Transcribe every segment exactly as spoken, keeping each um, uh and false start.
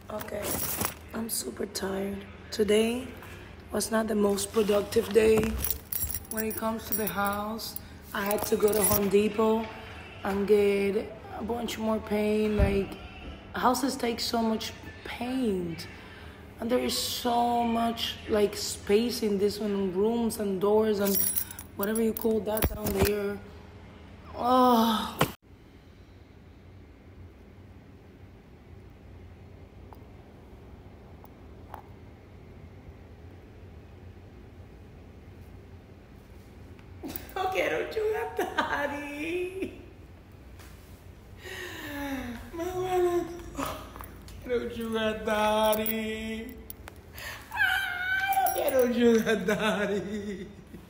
Okay, I'm super tired. Today was not the most productive day when it comes to the house. I had to go to Home Depot and get a bunch more paint. Like, houses take so much paint. And there is so much, like, space in this one, rooms and doors and whatever you call that down there. Oh. No quiero un sugar daddy. Más barato. Quiero un sugar daddy. Ay, no quiero un sugar daddy.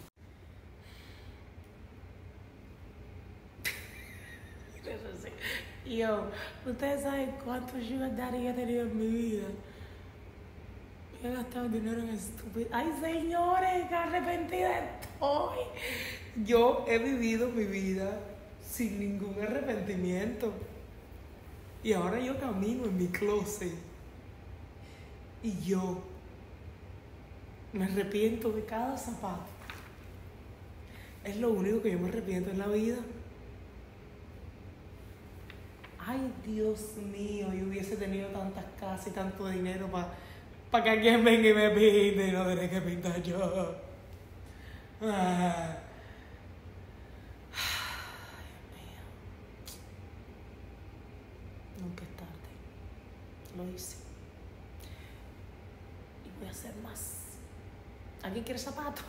Yo, ustedes saben cuántos sugar daddy he tenido en mi vida. He gastado dinero en estúpido. Ay, señores, qué arrepentida estoy. Yo he vivido mi vida sin ningún arrepentimiento. Y ahora yo camino en mi closet. Y yo me arrepiento de cada zapato. Es lo único que yo me arrepiento en la vida. Ay, Dios mío, yo hubiese tenido tantas casas y tanto dinero para pa que alguien venga y me pinte y no tener que pintar yo. Ah. Ay, Dios mío. Nunca es tarde. Lo hice. Y voy a hacer más. ¿Alguien quiere zapatos?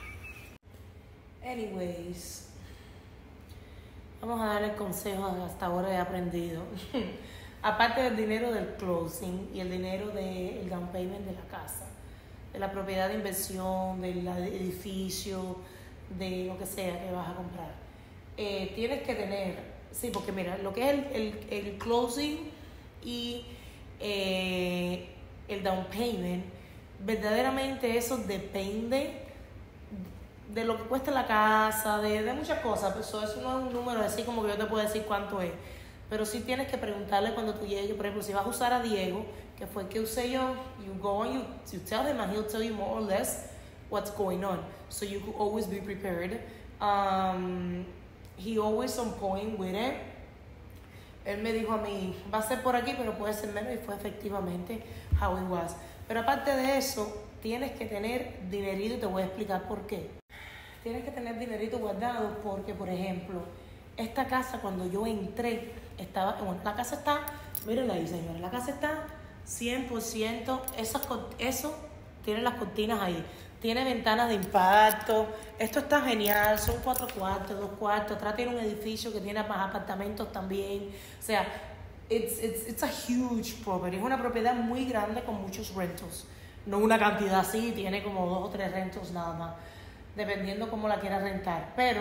Anyways. Vamos a darle consejos que hasta ahora he aprendido. Aparte del dinero del closing y el dinero del down payment de la casa, de la propiedad de inversión, del edificio, de lo que sea que vas a comprar, eh, tienes que tener, sí, porque mira, lo que es el, el, el closing y eh, el down payment, verdaderamente eso depende de lo que cuesta la casa, de, de muchas cosas. Pues eso no es un número así como que yo te puedo decir cuánto es, pero sí tienes que preguntarle cuando tú llegues. Por ejemplo, si vas a usar a Diego, que fue el que usé yo, you go and you, you tell him and he'll tell you more or less what's going on, so you could always be prepared. Um, he always on point with it. Él me dijo a mí, va a ser por aquí, pero puede ser menos, y fue efectivamente how it was. Pero aparte de eso, tienes que tener dinerito, y te voy a explicar por qué. Tienes que tener dinerito guardado porque, por ejemplo, esta casa cuando yo entré, estaba, bueno, la casa está, mírenla ahí, señores, la casa está cien por ciento, esas, eso tiene las cortinas ahí, tiene ventanas de impacto, esto está genial, son cuatro cuartos, dos cuartos, atrás tiene un edificio que tiene más apartamentos también, o sea, it's, it's, it's a huge property, es una propiedad muy grande con muchos rentals, no una cantidad así, tiene como dos o tres rentals nada más, dependiendo cómo la quieras rentar, pero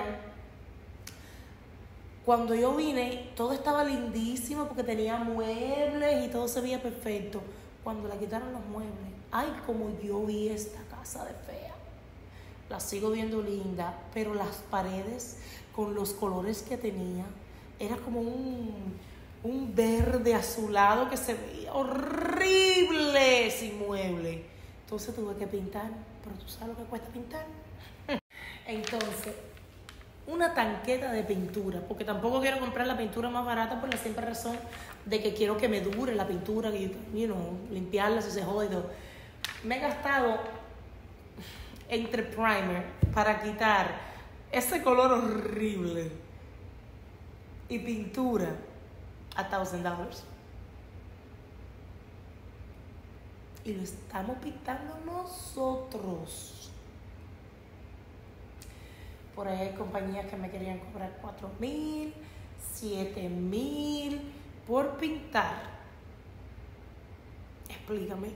cuando yo vine todo estaba lindísimo porque tenía muebles y todo se veía perfecto. Cuando le quitaron los muebles, ay, como yo vi esta casa de fea. La sigo viendo linda, pero las paredes con los colores que tenía era como un, un verde azulado que se veía horrible sin mueble. Entonces tuve que pintar, pero tú sabes lo que cuesta pintar. Entonces, una tanqueta de pintura, porque tampoco quiero comprar la pintura más barata por la simple razón de que quiero que me dure la pintura, que you know, limpiarla si se jode y todo. Me he gastado entre primer para quitar ese color horrible y pintura a thousand dollars. Y lo estamos pintando nosotros. Por ahí hay compañías que me querían cobrar cuatro mil, siete mil por pintar. Explícame.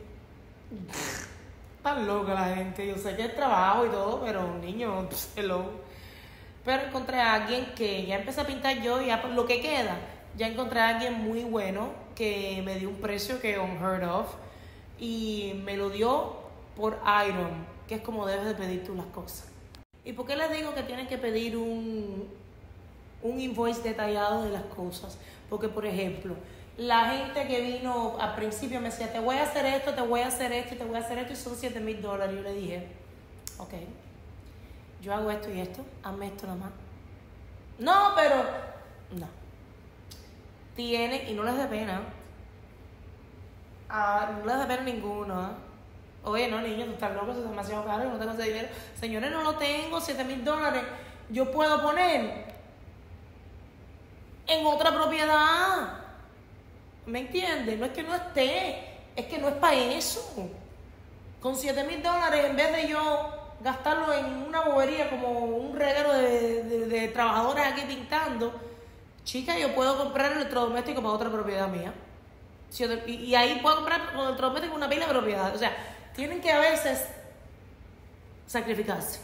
Tan loca la gente. Yo sé que es trabajo y todo, pero niño, hello. Pero encontré a alguien que ya empecé a pintar yo, y ya lo que queda, ya encontré a alguien muy bueno que me dio un precio que unheard of y me lo dio por item, que es como debes de pedir tú las cosas. ¿Y por qué les digo que tienen que pedir un, un invoice detallado de las cosas? Porque, por ejemplo, La gente que vino al principio me decía, te voy a hacer esto, te voy a hacer esto, te voy a hacer esto, y son siete mil dólares. Yo le dije, ok, yo hago esto y esto, hazme esto nada más. No, pero, no. Tiene, y no les da pena, ah, no les da pena ninguno, ¿eh? Oye, no, niño, tú estás loco, eso es demasiado caro, yo no tengo ese dinero. Señores, no lo tengo, siete mil dólares. Yo puedo poner en otra propiedad. ¿Me entiendes? No es que no esté, es que no es para eso. Con siete mil dólares, en vez de yo gastarlo en una bobería como un reguero de, de, de trabajadores aquí pintando, chica, yo puedo comprar electrodoméstico para otra propiedad mía. Y, y ahí puedo comprar electrodoméstico una pila de propiedad. O sea, tienen que a veces sacrificarse.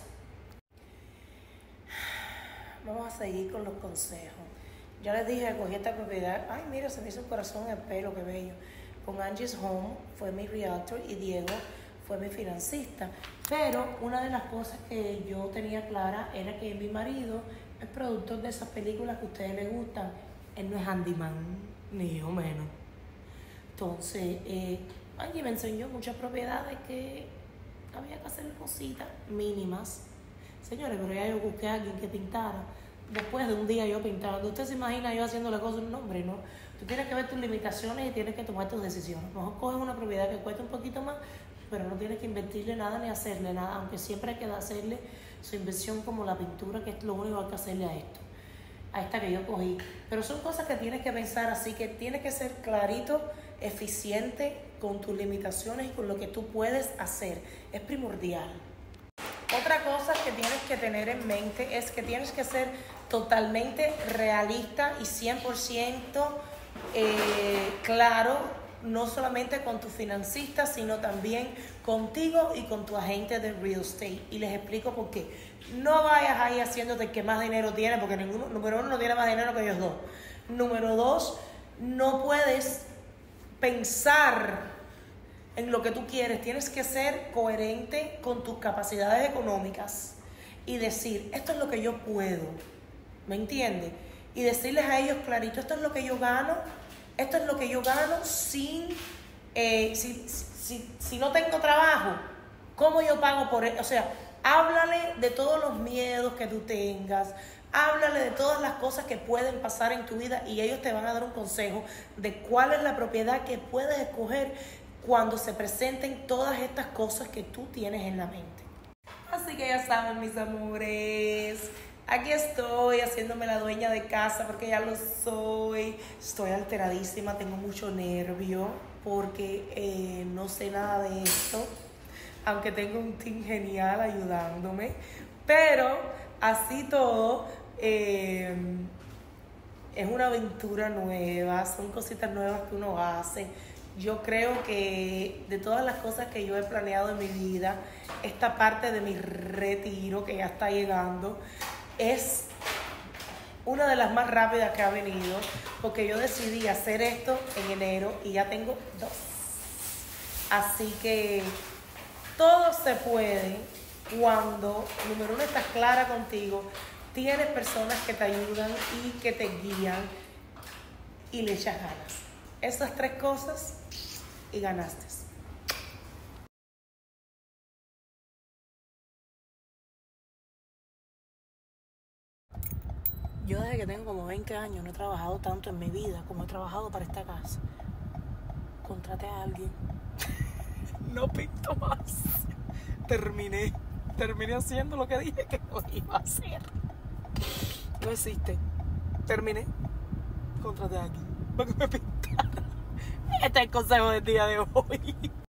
Vamos a seguir con los consejos. Ya les dije, cogí esta propiedad. Ay, mira, se me hizo un corazón en el pelo, qué bello. Con Angie's Home, fue mi realtor, y Diego fue mi financista. Pero una de las cosas que yo tenía clara era que mi marido es productor de esas películas que a ustedes les gustan. Él no es handyman, ni yo menos. Entonces, eh, Angie me enseñó muchas propiedades que había que hacer cositas mínimas. Señores, pero ya yo busqué a alguien que pintara. Después de un día yo pintando, usted se imagina yo haciéndole cosas, no, hombre, no. Tú tienes que ver tus limitaciones y tienes que tomar tus decisiones. Mejor coges una propiedad que cuesta un poquito más, pero no tienes que invertirle nada ni hacerle nada, aunque siempre hay que hacerle su inversión como la pintura, que es lo único que hay que hacerle a esto, a esta que yo cogí. Pero son cosas que tienes que pensar, así que tienes que ser clarito, eficiente con tus limitaciones y con lo que tú puedes hacer. Es primordial. Otra cosa que tienes que tener en mente es que tienes que ser totalmente realista y cien por ciento eh, claro, no solamente con tu financista, sino también contigo y con tu agente de real estate. Y les explico por qué. No vayas ahí haciéndote el que más dinero tiene, porque ninguno, número uno, no tiene más dinero que ellos dos. Número dos, no puedes pensar en lo que tú quieres. Tienes que ser coherente con tus capacidades económicas y decir, esto es lo que yo puedo, ¿me entiendes? Y decirles a ellos clarito, esto es lo que yo gano, esto es lo que yo gano sin, eh, si, si, si no tengo trabajo, ¿cómo yo pago por él? O sea, háblale de todos los miedos que tú tengas, háblale de todas las cosas que pueden pasar en tu vida y ellos te van a dar un consejo de cuál es la propiedad que puedes escoger cuando se presenten todas estas cosas que tú tienes en la mente. Así que ya saben, mis amores, aquí estoy haciéndome la dueña de casa porque ya lo soy. Estoy alteradísima, tengo mucho nervio porque eh, no sé nada de esto, aunque tengo un team genial ayudándome. Pero así todo, eh, es una aventura nueva, son cositas nuevas que uno hace. Yo creo que de todas las cosas que yo he planeado en mi vida, esta parte de mi retiro que ya está llegando es una de las más rápidas que ha venido, porque yo decidí hacer esto en enero y ya tengo dos. Así que todo se puede cuando, número uno, estás clara contigo, tienes personas que te ayudan y que te guían y le echas ganas. Esas tres cosas y ganaste. Yo desde que tengo como veinte años no he trabajado tanto en mi vida como he trabajado para esta casa. Contraté a alguien. No pinto más. Terminé. Terminé haciendo lo que dije que no iba a hacer. No existe. Terminé. Contraté a alguien para que me pintara. Este es el consejo del día de hoy.